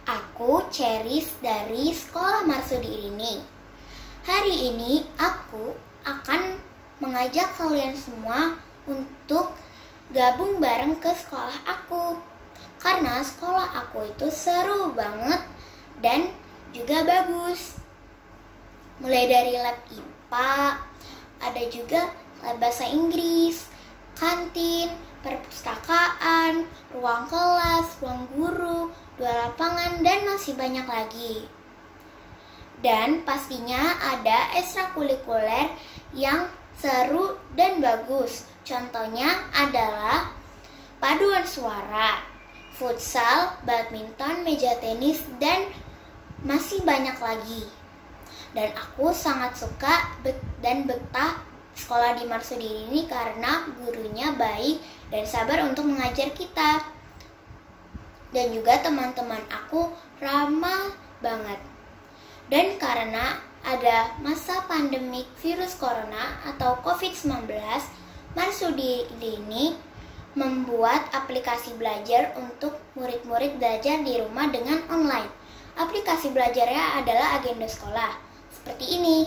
Aku Ceris dari Sekolah Marsudi ini. Hari ini aku akan mengajak kalian semua untuk gabung bareng ke sekolah aku. Karena sekolah aku itu seru banget dan juga bagus. Mulai dari lab IPA, ada juga lab bahasa Inggris, kantin, perpustakaan, ruang kelas, ruang guru, dua lapangan, dan masih banyak lagi. Dan pastinya ada ekstrakurikuler yang seru dan bagus. Contohnya adalah paduan suara, futsal, badminton, meja tenis, dan masih banyak lagi. Dan aku sangat suka dan betah sekolah di Marsudi ini karena gurunya baik dan sabar untuk mengajar kita. Dan juga teman-teman aku ramah banget. Dan karena ada masa pandemik virus corona atau COVID-19, Marsudi ini membuat aplikasi belajar untuk murid-murid belajar di rumah dengan online. Aplikasi belajarnya adalah agenda sekolah, seperti ini.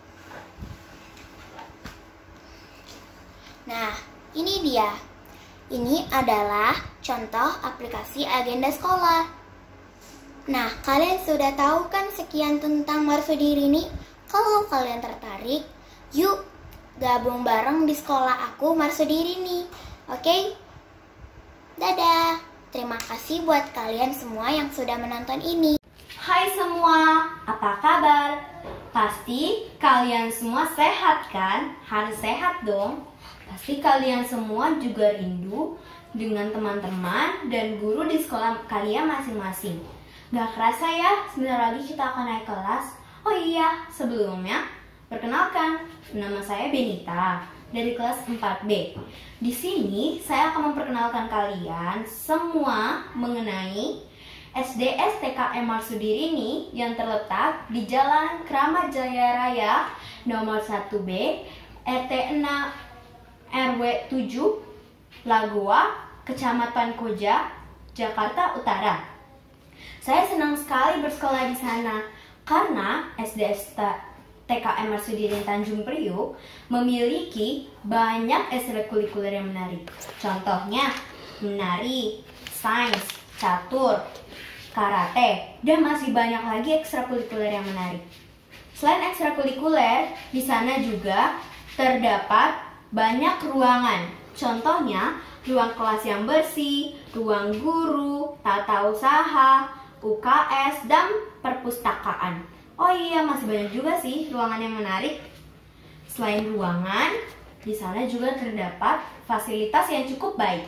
Nah, ini dia. Ini adalah contoh aplikasi agenda sekolah. Nah, kalian sudah tahu kan sekian tentang Marsudi ini? Kalau kalian tertarik, yuk gabung bareng di sekolah aku Marsudi ini. Oke? Dadah. Terima kasih buat kalian semua yang sudah menonton ini. Hai semua, apa kabar? Pasti kalian semua sehat kan? Harus sehat dong. Pasti kalian semua juga rindu dengan teman-teman dan guru di sekolah kalian masing-masing. Gak kerasa ya, sebentar lagi kita akan naik kelas. Oh iya, sebelumnya, perkenalkan, nama saya Benita dari kelas 4B. Di sini, saya akan memperkenalkan kalian semua mengenai SDS TKM Marsudi ini yang terletak di Jalan Kramat Jaya Raya nomor 1B, RT 6 RW 7, Lagoa, Kecamatan Koja, Jakarta Utara. Saya senang sekali bersekolah di sana karena SDS TKM Marsudi Tanjung Priuk memiliki banyak ekstrakurikuler yang menarik. Contohnya menari, sains, catur, karate, dan masih banyak lagi ekstrakurikuler yang menarik. Selain ekstrakurikuler, di sana juga terdapat banyak ruangan. Contohnya, ruang kelas yang bersih, ruang guru, tata usaha, UKS, dan perpustakaan. Oh iya, masih banyak juga sih ruangan yang menarik. Selain ruangan, di sana juga terdapat fasilitas yang cukup baik.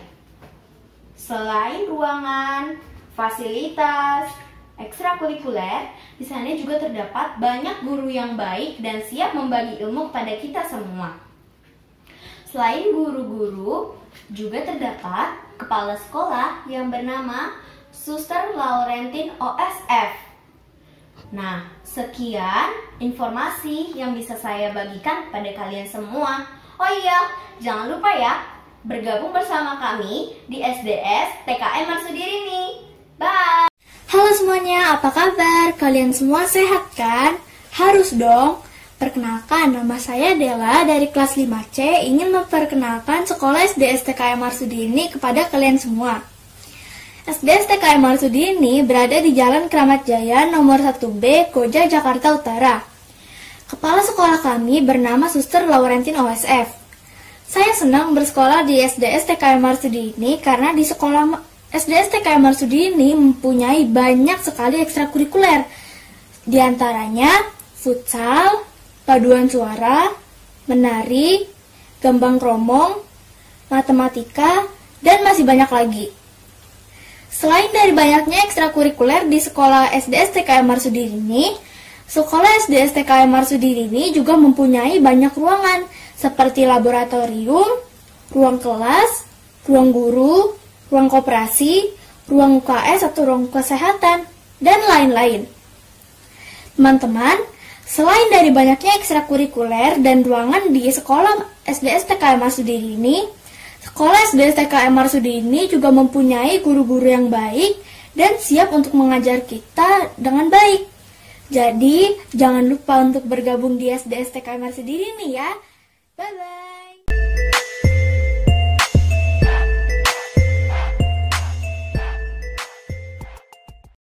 Selain ruangan, fasilitas, ekstrakurikuler, di sana juga terdapat banyak guru yang baik dan siap membagi ilmu kepada kita semua. Selain guru-guru, juga terdapat kepala sekolah yang bernama Suster Laurentin OSF. Nah, sekian informasi yang bisa saya bagikan pada kalian semua. Oh iya, jangan lupa ya, bergabung bersama kami di SDS TKM Marsudi ini. Bye! Halo semuanya, apa kabar? Kalian semua sehat kan? Harus dong! Perkenalkan, nama saya Della dari kelas 5C ingin memperkenalkan sekolah SDS TKM Marsudi ini kepada kalian semua. SDS TKM Marsudi ini berada di Jalan Kramat Jaya nomor 1B, Koja, Jakarta Utara. Kepala sekolah kami bernama Suster Laurentin OSF. Saya senang bersekolah di SDS TKM Marsudi ini karena di sekolah SDS TKM Marsudi ini mempunyai banyak sekali ekstrakurikuler. Di antaranya futsal, paduan suara, menari, gambang kromong, matematika, dan masih banyak lagi. Selain dari banyaknya ekstrakurikuler di sekolah SDS TKM Marsudi ini, sekolah SDS TKM Marsudi ini juga mempunyai banyak ruangan seperti laboratorium, ruang kelas, ruang guru, ruang koperasi, ruang UKS atau ruang kesehatan, dan lain-lain. Teman-teman, selain dari banyaknya ekstrakurikuler dan ruangan di sekolah SDS TKM Marsudi ini, sekolah SDS TKM Marsudi ini juga mempunyai guru-guru yang baik dan siap untuk mengajar kita dengan baik. Jadi, jangan lupa untuk bergabung di SD STKM Marsudiri nih ya. Bye-bye.